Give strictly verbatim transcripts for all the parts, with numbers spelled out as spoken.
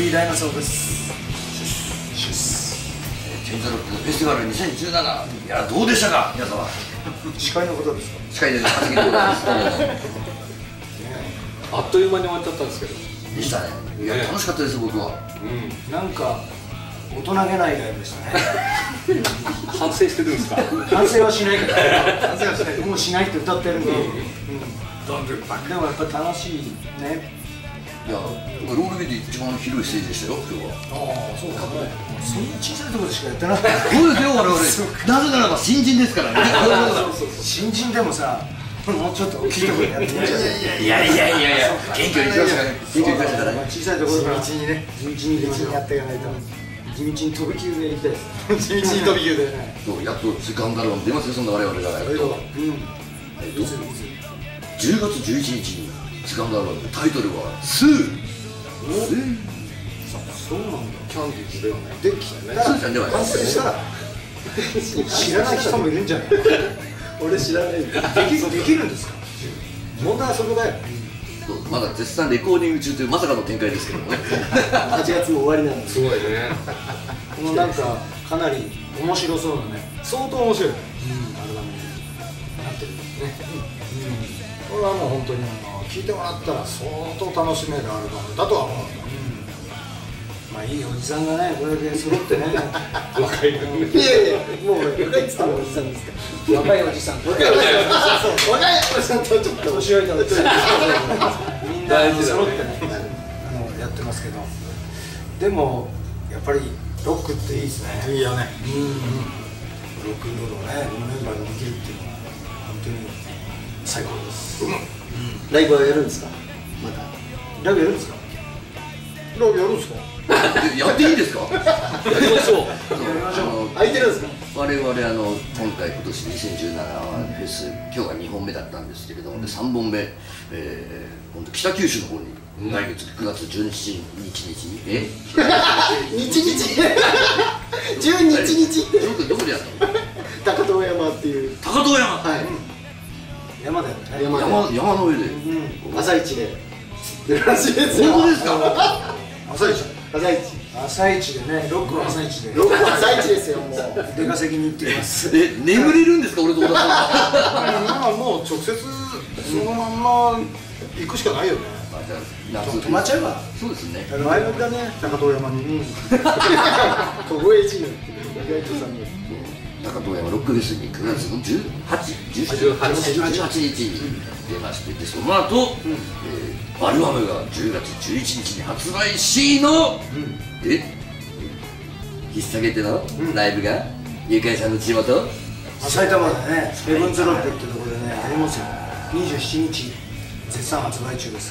ーダイナソーです。 チェンジザロックフェスティバルにせんじゅうなな、いやどうでしたか皆様。 司会のことですか？ 司会で発言でございます。 あっという間に終わっちゃったんですけど。 でしたね。いや楽しかったです僕は。 うん。なんか大人げないライブでしたね。 反省してるんですか？ 反省はしないけど。反省はしない。もうしないって歌ってるんで。うん。でもやっぱ楽しいね。 いや、ロールベで一番広いステージでしたよ今日は。 ああ、そうかね。そんな小さいところでしかやってなかった。 そうですよ我々。なぜならば新人ですからね。 新人でもさ、もうちょっと大きいところでやってみちゃう。 いやいやいやいや、元気を生かしたね。元気を生かしたからね。 小さいところから地道にね、地道に地道にやっていかないと。地道に飛び級でいきたいです。地道に飛び級で。 そうやっとセカンドアルバム出ますよそんな我々がやっと。 うん。 じゅうがつじゅういちにちにセカンドアルバムタイトルはスー。 そうなんだ。 キャンディーズではない。 できたら完成したら知らない人もいるんじゃない？ 俺知らない。できるんですか？問題はそこだよ。 まだ絶賛レコーディング中というまさかの展開ですけどもね。 はちがつも終わりなんです。 すごいね。 このなんかかなり面白そうなね、相当面白いアルバムになってるんですね。これはもう本当に聴いてもらったら相当楽しめるアルバムだとは思う。まあいいおじさんがね、これで揃ってね。 若いのに。 いやいや、もう若いっつってもおじさんですから。若いおじさん。若いおじさんとちょっと年寄りのみんな揃ってね、やってますけど。でもやっぱりロックっていいですね。いいよね。ロックンロールをね、このメンバーでできるっていうのは本当に最高です。ライブはやるんですか？またライブやるんですか？ライブやるんですか？ やっていいですか？ やりましょう。 やりましょう。空いてるんですか？ 我々あの今回今年にせんじゅうななフェス、今日がにほんめだったんですけれども、でさんぼんめ、えー、今度北九州の方に来月くがつじゅうにちにえ？ 日日じゅうにちにちってどこでやったの？ 高遠山っていう。 高遠山。 はい。山だよね。 山山の上で朝一で出るらしいですよ。 本当ですか？ 朝一。朝一。朝一でね、ロックは朝一で。ロックは朝一ですよもう。出稼ぎに行ってきます。 え、眠れるんですか俺と小田さんは？もう直接そのまんま行くしかないよね。泊まっちゃえば。そうですね。前乗りだね、高遠山に。小越一の意外とさんに。 高遠山ロックフェスにくがつのじゅうはち、じゅうはちにちに出まして、でその後アルバムがじゅうがつじゅういちにちに発売しのえ引っ提げてのライブがゆかいさんの地元埼玉でね、ヘブンズロックってところでね、ありますよ。にじゅうしちにち絶賛発売中です。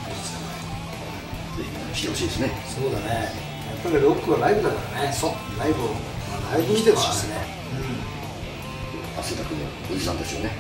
来てほしいですね。 そうだね。やっぱりロックはライブだからね。そう。ライブをライブに来てほしいですね。 汗だくのおじさんたちをね。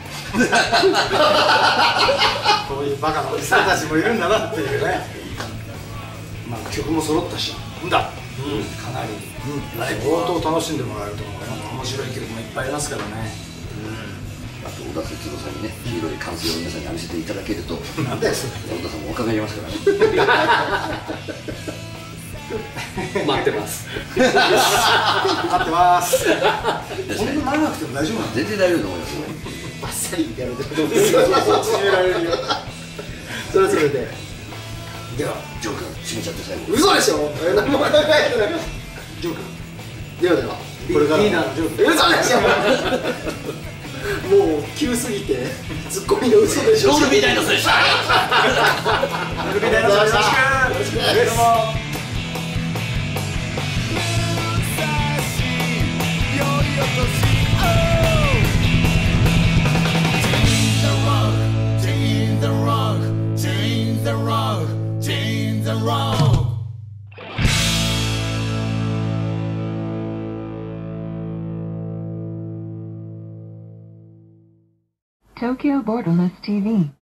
こういうバカなおじさんたちもいるんだなっていうね。まあ曲も揃ったし、んだ。かなりライブ相当楽しんでもらえると思うね。面白い曲もいっぱいありますからね。 あと小田哲郎さんにね、黄色い歓声を皆さんに浴びせていただけると、 なんだよそれ。 小田さんもお伺いますからね。 待ってます。 待ってます。こんなならなくても大丈夫なの？ 全然大丈夫だと思いますよ。 バッサリやるってことですよ。締められるよ。それそれで。 ではジョー君締めちゃって最後。 嘘でしょ？え、何も考えてない。ジョー君。ではでは。これからリーダーのジョー君。嘘でしょ？もう急すぎてツッコミが嘘でしょ。 ロールビーダイナソーでした。 ロールビーダイナソーよろしく。よろしく。どうも。 Tokyo Borderless ティーブイ